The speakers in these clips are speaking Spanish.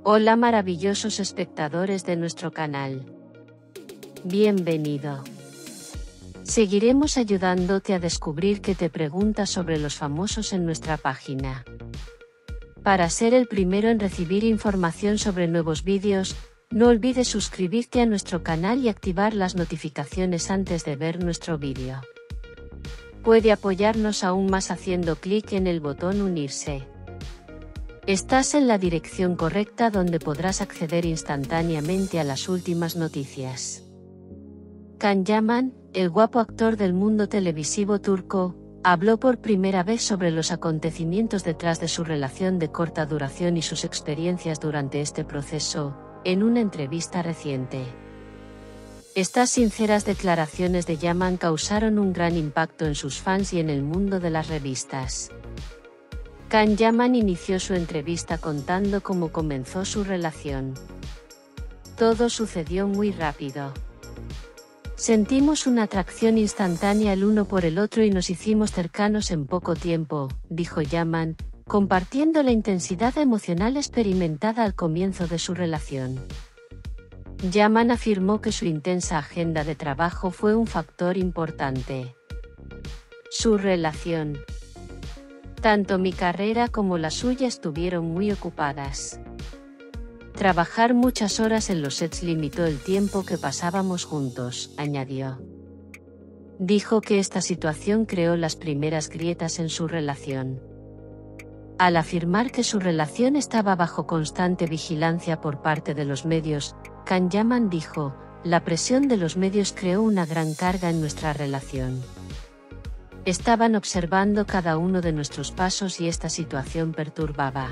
Hola maravillosos espectadores de nuestro canal. Bienvenido. Seguiremos ayudándote a descubrir qué te preguntas sobre los famosos en nuestra página. Para ser el primero en recibir información sobre nuevos vídeos, no olvides suscribirte a nuestro canal y activar las notificaciones antes de ver nuestro vídeo. Puede apoyarnos aún más haciendo clic en el botón unirse. Estás en la dirección correcta donde podrás acceder instantáneamente a las últimas noticias. Can Yaman, el guapo actor del mundo televisivo turco, habló por primera vez sobre los acontecimientos detrás de su relación de corta duración y sus experiencias durante este proceso, en una entrevista reciente. Estas sinceras declaraciones de Yaman causaron un gran impacto en sus fans y en el mundo de las revistas. Can Yaman inició su entrevista contando cómo comenzó su relación. Todo sucedió muy rápido. Sentimos una atracción instantánea el uno por el otro y nos hicimos cercanos en poco tiempo, dijo Yaman, compartiendo la intensidad emocional experimentada al comienzo de su relación. Yaman afirmó que su intensa agenda de trabajo fue un factor importante. Su relación. Tanto mi carrera como la suya estuvieron muy ocupadas. Trabajar muchas horas en los sets limitó el tiempo que pasábamos juntos, añadió. Dijo que esta situación creó las primeras grietas en su relación. Al afirmar que su relación estaba bajo constante vigilancia por parte de los medios, Can Yaman dijo, la presión de los medios creó una gran carga en nuestra relación. Estaban observando cada uno de nuestros pasos y esta situación perturbaba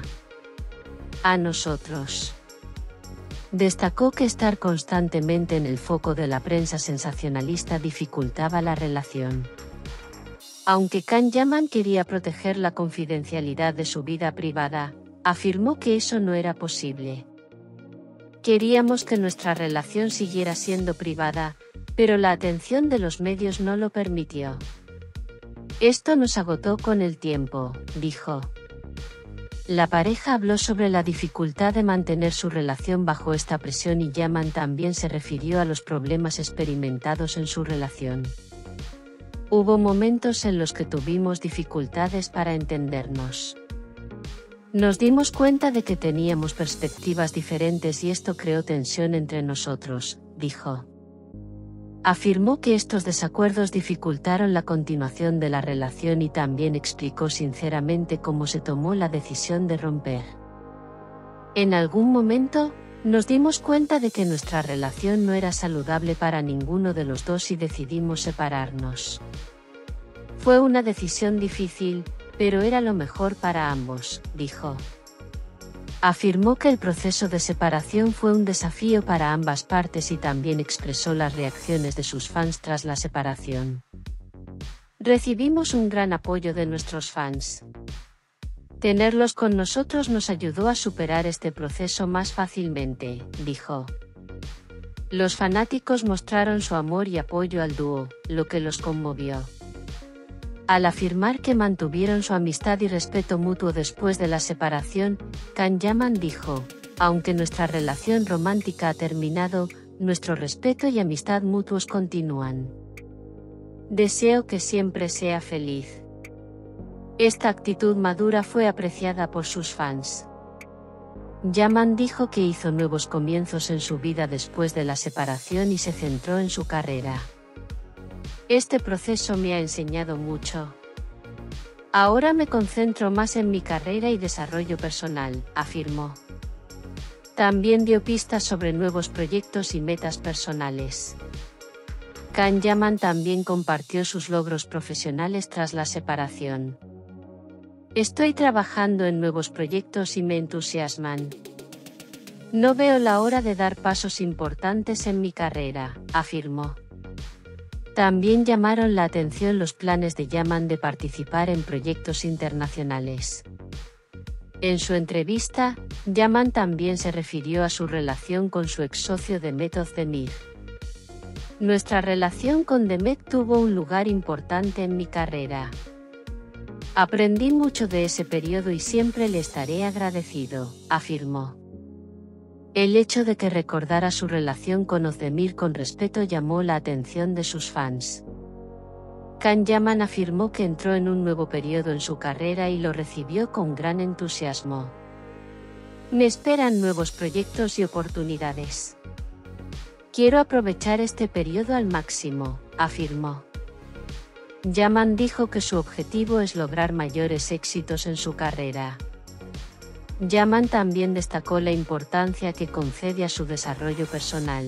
a nosotros. Destacó que estar constantemente en el foco de la prensa sensacionalista dificultaba la relación. Aunque Can Yaman quería proteger la confidencialidad de su vida privada, afirmó que eso no era posible. Queríamos que nuestra relación siguiera siendo privada, pero la atención de los medios no lo permitió. Esto nos agotó con el tiempo, dijo. La pareja habló sobre la dificultad de mantener su relación bajo esta presión y Yaman también se refirió a los problemas experimentados en su relación. Hubo momentos en los que tuvimos dificultades para entendernos. Nos dimos cuenta de que teníamos perspectivas diferentes y esto creó tensión entre nosotros, dijo. Afirmó que estos desacuerdos dificultaron la continuación de la relación y también explicó sinceramente cómo se tomó la decisión de romper. En algún momento, nos dimos cuenta de que nuestra relación no era saludable para ninguno de los dos y decidimos separarnos. Fue una decisión difícil, pero era lo mejor para ambos, dijo. Afirmó que el proceso de separación fue un desafío para ambas partes y también expresó las reacciones de sus fans tras la separación. Recibimos un gran apoyo de nuestros fans. Tenerlos con nosotros nos ayudó a superar este proceso más fácilmente, dijo. Los fanáticos mostraron su amor y apoyo al dúo, lo que los conmovió. Al afirmar que mantuvieron su amistad y respeto mutuo después de la separación, Can Yaman dijo, aunque nuestra relación romántica ha terminado, nuestro respeto y amistad mutuos continúan. Deseo que siempre sea feliz. Esta actitud madura fue apreciada por sus fans. Yaman dijo que hizo nuevos comienzos en su vida después de la separación y se centró en su carrera. Este proceso me ha enseñado mucho. Ahora me concentro más en mi carrera y desarrollo personal, afirmó. También dio pistas sobre nuevos proyectos y metas personales. Can Yaman también compartió sus logros profesionales tras la separación. Estoy trabajando en nuevos proyectos y me entusiasman. No veo la hora de dar pasos importantes en mi carrera, afirmó. También llamaron la atención los planes de Yaman de participar en proyectos internacionales. En su entrevista, Yaman también se refirió a su relación con su ex socio Demet Özdemir. Nuestra relación con Demet tuvo un lugar importante en mi carrera. Aprendí mucho de ese periodo y siempre le estaré agradecido, afirmó. El hecho de que recordara su relación con Ozdemir con respeto llamó la atención de sus fans. Can Yaman afirmó que entró en un nuevo periodo en su carrera y lo recibió con gran entusiasmo. Me esperan nuevos proyectos y oportunidades. Quiero aprovechar este periodo al máximo, afirmó. Yaman dijo que su objetivo es lograr mayores éxitos en su carrera. Yaman también destacó la importancia que concede a su desarrollo personal.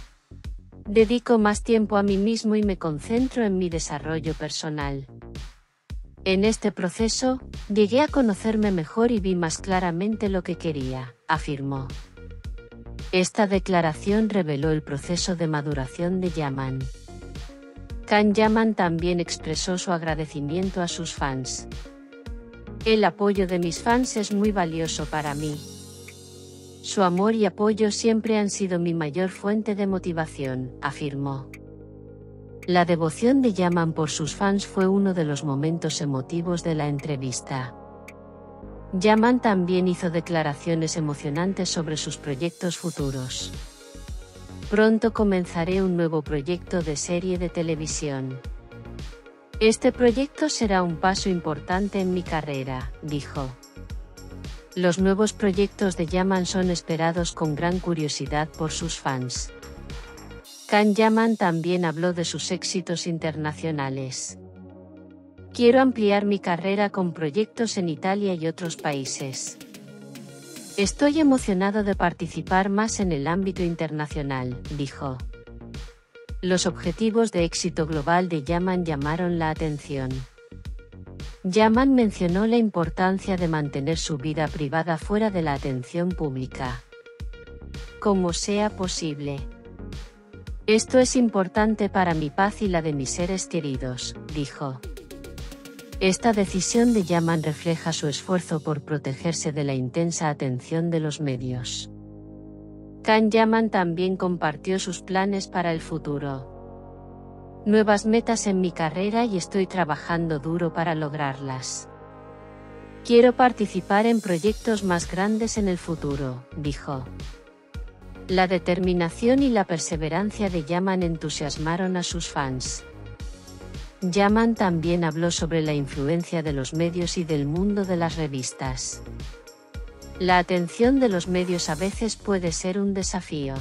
Dedico más tiempo a mí mismo y me concentro en mi desarrollo personal. En este proceso, llegué a conocerme mejor y vi más claramente lo que quería, afirmó. Esta declaración reveló el proceso de maduración de Yaman. Can Yaman también expresó su agradecimiento a sus fans. El apoyo de mis fans es muy valioso para mí. Su amor y apoyo siempre han sido mi mayor fuente de motivación, afirmó. La devoción de Yaman por sus fans fue uno de los momentos emotivos de la entrevista. Yaman también hizo declaraciones emocionantes sobre sus proyectos futuros. Pronto comenzaré un nuevo proyecto de serie de televisión. Este proyecto será un paso importante en mi carrera, dijo. Los nuevos proyectos de Yaman son esperados con gran curiosidad por sus fans. Can Yaman también habló de sus éxitos internacionales. Quiero ampliar mi carrera con proyectos en Italia y otros países. Estoy emocionado de participar más en el ámbito internacional, dijo. Los objetivos de éxito global de Yaman llamaron la atención. Yaman mencionó la importancia de mantener su vida privada fuera de la atención pública. Como sea posible. Esto es importante para mi paz y la de mis seres queridos, dijo. Esta decisión de Yaman refleja su esfuerzo por protegerse de la intensa atención de los medios. Can Yaman también compartió sus planes para el futuro. Nuevas metas en mi carrera y estoy trabajando duro para lograrlas. Quiero participar en proyectos más grandes en el futuro, dijo. La determinación y la perseverancia de Yaman entusiasmaron a sus fans. Yaman también habló sobre la influencia de los medios y del mundo de las revistas. La atención de los medios a veces puede ser un desafío.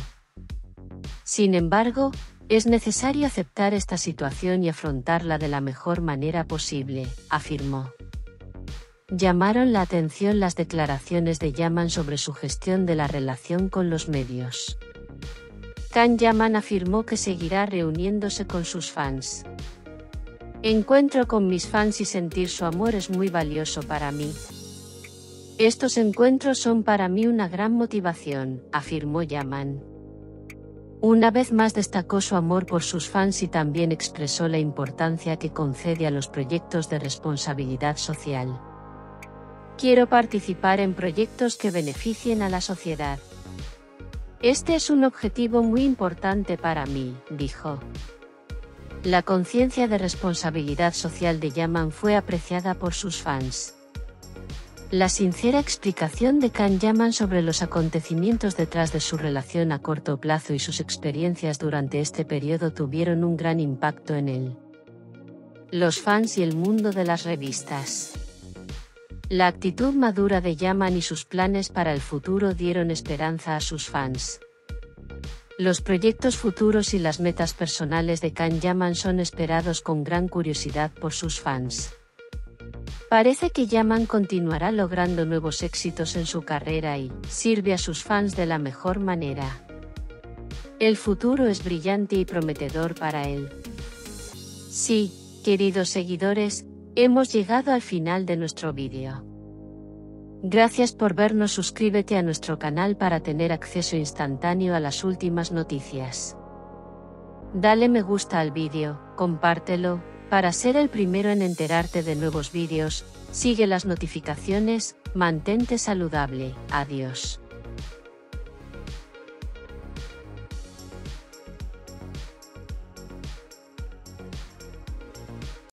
Sin embargo, es necesario aceptar esta situación y afrontarla de la mejor manera posible, afirmó. Llamaron la atención las declaraciones de Yaman sobre su gestión de la relación con los medios. Can Yaman afirmó que seguirá reuniéndose con sus fans. Encuentro con mis fans y sentir su amor es muy valioso para mí. Estos encuentros son para mí una gran motivación, afirmó Yaman. Una vez más destacó su amor por sus fans y también expresó la importancia que concede a los proyectos de responsabilidad social. Quiero participar en proyectos que beneficien a la sociedad. Este es un objetivo muy importante para mí, dijo. La conciencia de responsabilidad social de Yaman fue apreciada por sus fans. La sincera explicación de Can Yaman sobre los acontecimientos detrás de su relación a corto plazo y sus experiencias durante este periodo tuvieron un gran impacto en él. Los fans y el mundo de las revistas. La actitud madura de Yaman y sus planes para el futuro dieron esperanza a sus fans. Los proyectos futuros y las metas personales de Can Yaman son esperados con gran curiosidad por sus fans. Parece que Yaman continuará logrando nuevos éxitos en su carrera y sirve a sus fans de la mejor manera. El futuro es brillante y prometedor para él. Sí, queridos seguidores, hemos llegado al final de nuestro vídeo. Gracias por vernos. Suscríbete a nuestro canal para tener acceso instantáneo a las últimas noticias. Dale me gusta al vídeo, compártelo, para ser el primero en enterarte de nuevos vídeos, sigue las notificaciones, mantente saludable, adiós.